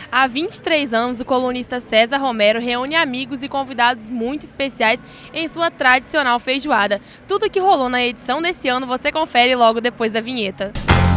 Há 23 anos, o colunista César Romero reúne amigos e convidados muito especiais em sua tradicional feijoada. Tudo que rolou na edição desse ano você confere logo depois da vinheta.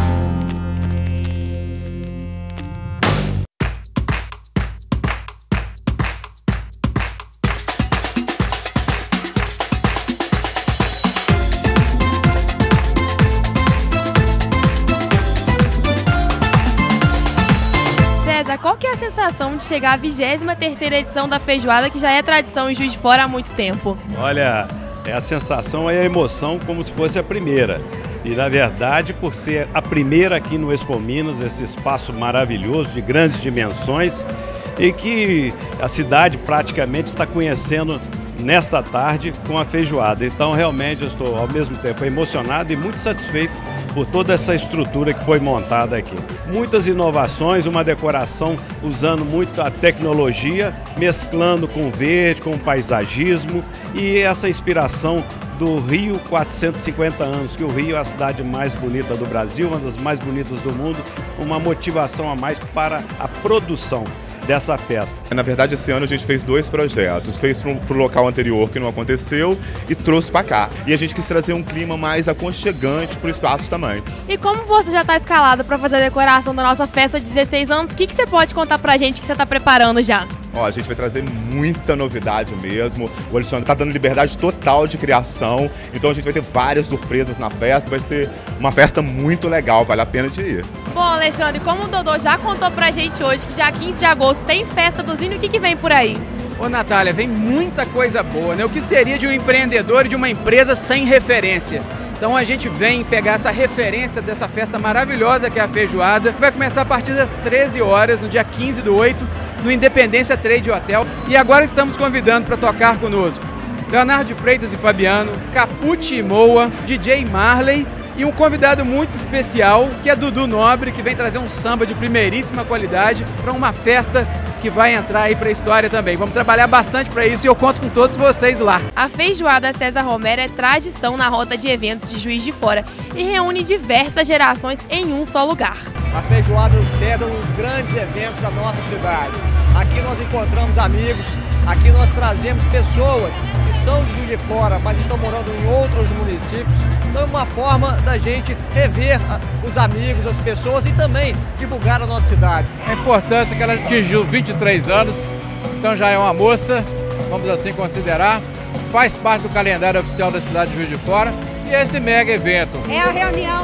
Qual que é a sensação de chegar à 23ª edição da feijoada, que já é tradição em Juiz de Fora há muito tempo? Olha, a sensação e a emoção como se fosse a primeira. E na verdade, por ser a primeira aqui no Expo Minas, esse espaço maravilhoso de grandes dimensões e que a cidade praticamente está conhecendo nesta tarde com a feijoada. Então realmente eu estou ao mesmo tempo emocionado e muito satisfeito por toda essa estrutura que foi montada aqui. Muitas inovações, uma decoração usando muito a tecnologia, mesclando com o verde, com o paisagismo e essa inspiração do Rio 450 anos, que o Rio é a cidade mais bonita do Brasil, uma das mais bonitas do mundo, uma motivação a mais para a produção dessa festa. Na verdade, esse ano a gente fez dois projetos, fez para o local anterior que não aconteceu e trouxe para cá. E a gente quis trazer um clima mais aconchegante para o espaço também. E como você já está escalado para fazer a decoração da nossa festa de 16 anos, o que você pode contar pra gente que você está preparando já? Ó, a gente vai trazer muita novidade mesmo, o Alexandre está dando liberdade total de criação, então a gente vai ter várias surpresas na festa, vai ser uma festa muito legal, vale a pena de ir. Bom, Alexandre, como o Dodô já contou pra gente hoje que dia 15 de agosto tem festa do Zinho, o que vem por aí? Ô Natália, vem muita coisa boa, né? O que seria de um empreendedor e de uma empresa sem referência? Então a gente vem pegar essa referência dessa festa maravilhosa que é a feijoada. Vai começar a partir das 13 horas, no dia 15/8, no Independência Trade Hotel. E agora estamos convidando para tocar conosco Leonardo de Freitas e Fabiano, Capucci e Moa, DJ Marley e um convidado muito especial, que é Dudu Nobre, que vem trazer um samba de primeiríssima qualidade para uma festa que vai entrar aí para a história também. Vamos trabalhar bastante para isso e eu conto com todos vocês lá. A feijoada César Romero é tradição na rota de eventos de Juiz de Fora e reúne diversas gerações em um só lugar. A feijoada do César é um dos grandes eventos da nossa cidade. Aqui nós encontramos amigos, aqui nós trazemos pessoas que são de Juiz de Fora, mas estão morando em outros municípios. Então é uma forma da gente rever os amigos, as pessoas e também divulgar a nossa cidade. A importância que ela atingiu 23 anos, então já é uma moça, vamos assim considerar, faz parte do calendário oficial da cidade de Juiz de Fora e esse mega evento. É a reunião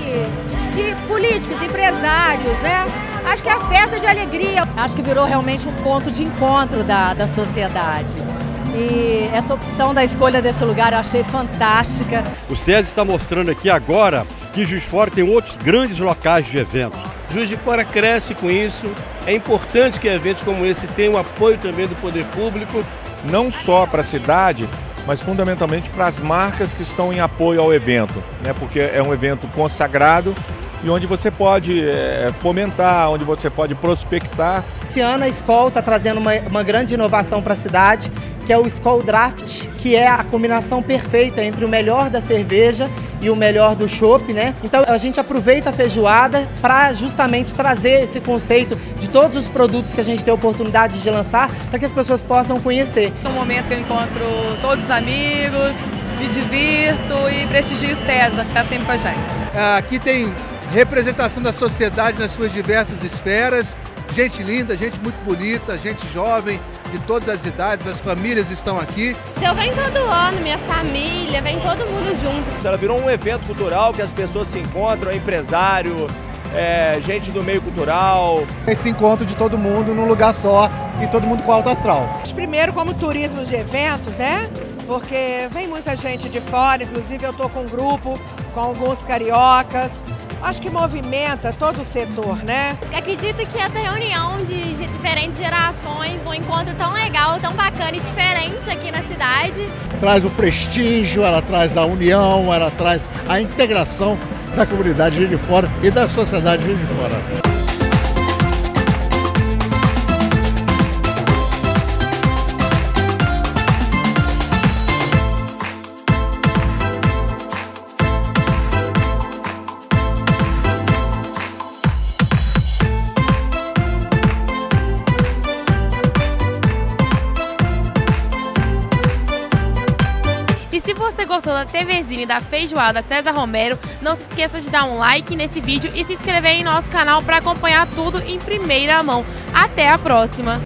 de políticos, empresários, né? Acho que é a festa de alegria. Acho que virou realmente um ponto de encontro da sociedade. E essa opção da escolha desse lugar eu achei fantástica. O César está mostrando aqui agora que Juiz de Fora tem outros grandes locais de eventos. Juiz de Fora cresce com isso. É importante que eventos como esse tenham o apoio também do poder público. Não só para a cidade, mas fundamentalmente para as marcas que estão em apoio ao evento, né? Porque é um evento consagrado e onde você pode fomentar, onde você pode prospectar. Esse ano a Skol está trazendo uma grande inovação para a cidade, que é o Skol Draft, que é a combinação perfeita entre o melhor da cerveja e o melhor do chopp, né? Então a gente aproveita a feijoada para justamente trazer esse conceito de todos os produtos que a gente tem a oportunidade de lançar para que as pessoas possam conhecer. É um momento que eu encontro todos os amigos, me divirto e prestigio o César, que está sempre com a gente. Aqui tem representação da sociedade nas suas diversas esferas, gente linda, gente muito bonita, gente jovem, de todas as idades, as famílias estão aqui. Eu venho todo ano, minha família, vem todo mundo junto. Ela virou um evento cultural que as pessoas se encontram, empresário, gente do meio cultural. Esse encontro de todo mundo num lugar só e todo mundo com alto astral. Primeiro como turismo de eventos, né? Porque vem muita gente de fora, inclusive eu estou com um grupo, com alguns cariocas. Acho que movimenta todo o setor, né? Acredito que essa reunião de diferentes gerações, num encontro tão legal, tão bacana e diferente aqui na cidade. Traz o prestígio, ela traz a união, ela traz a integração da comunidade de Juiz de Fora e da sociedade de Juiz de Fora. você gostou da TVzinha e da feijoada César Romero, não se esqueça de dar um like nesse vídeo e se inscrever em nosso canal para acompanhar tudo em primeira mão. Até a próxima!